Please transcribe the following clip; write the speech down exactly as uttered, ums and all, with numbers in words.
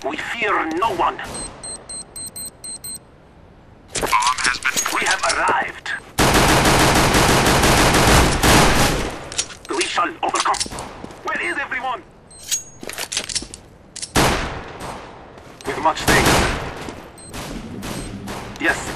We fear no one. Bomb has been... We have arrived. We shall overcome. Where is everyone? With much thanks. Yes.